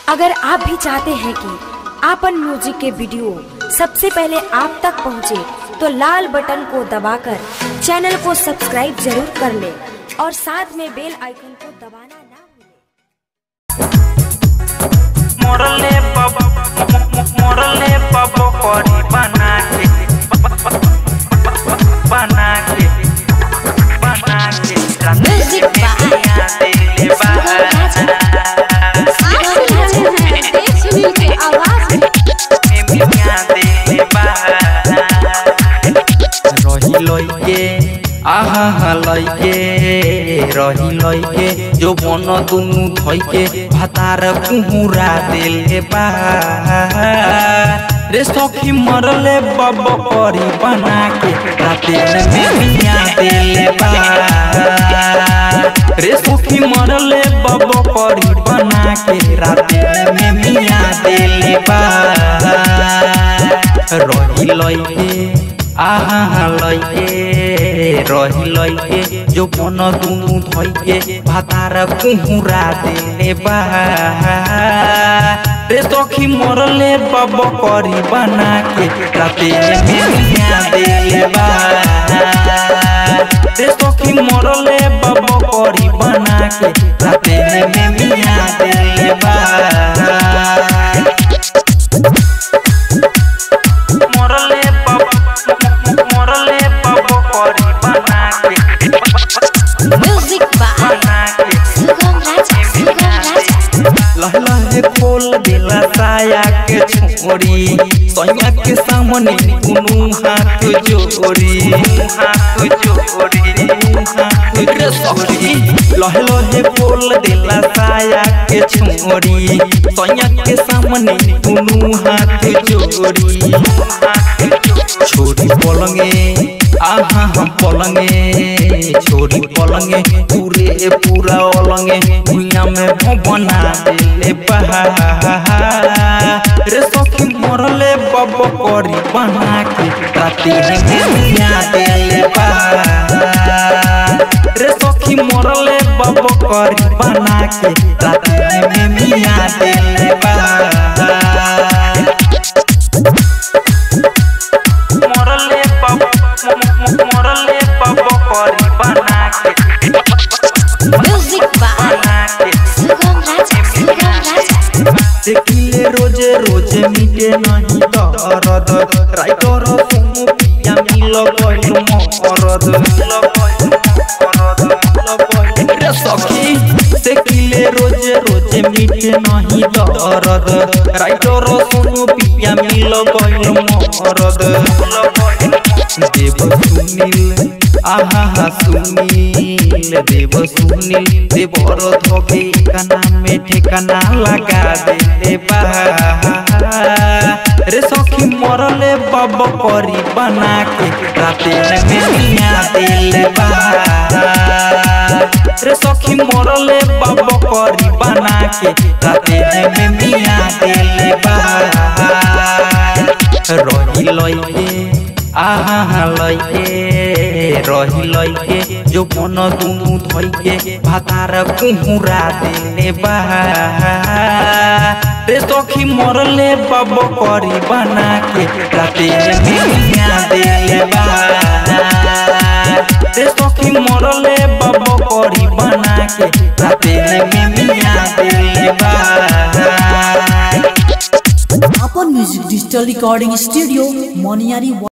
अगर आप भी चाहते हैं कि आपन म्यूजिक के वीडियो सबसे पहले आप तक पहुंचे, तो लाल बटन को दबाकर चैनल को सब्सक्राइब जरूर कर ले और साथ में बेल आइकन को दबाना ना भूलें। मोरले बाबू कोरी बना के म्यूजिक सुनील के आवाज रही लइके आहा लइके रही लइके जो बन दुनु धइके भातार कुहुरा देले बा रे सखी मरले बब करी बना के राते में मिया देले बा रे सखी मरले बब करी बना के राते में मिया देले बा रही लइके आहा लइके रही लइके जो बन दुनु धइके भातार कुहुरा देले बा रे सखी मरले बब करी बना के राते में मिया देले बा रे सखी मरले बब करी बना के राते में मिया देले बा लहला खोल दिला साया के छोरी सैया के सामने कुनु हाथ जोड़ी रे सखी लहला खोल दिला साया के छोरी सैया के सामने कुनु हाथ जोड़ी छोरी पलंगे आहा हम पलंगे छोरी पलंगे पूरे पूरा अलंगे भुइया में बना देले बहा रे सखी मरले बब करी बना के राती में मिया देले बहा रे सखी मरले बब करी बना के राती में मिया देले बहा देखिले रोजे रोजे मिटे नहीं दर्द राइटर सुनु पिया मिल गइल मरद रे सखी देखिले रोजे रोजे मिटे नहीं दर्द राइटर सुनु पिया मिल गइल मरद देव सुनील आहा सुनील देव सुनील देवर धोके काना में ठिकाना लगा देले बा रे सखी मरले बब करी बना के राते में मिया देले बा रे सखी मरले बब करी बना के राते में मिया देले बा रही लइके आहा लइके रही लइके जो बन दुनु धइके भातार कुहुरा देले बा रे सखी मरले बब करी बना के राते में मिया देले बा रे सखी मरले बब करी बना के राते में मिया देले बा। अपन music digital recording studio Moniyari.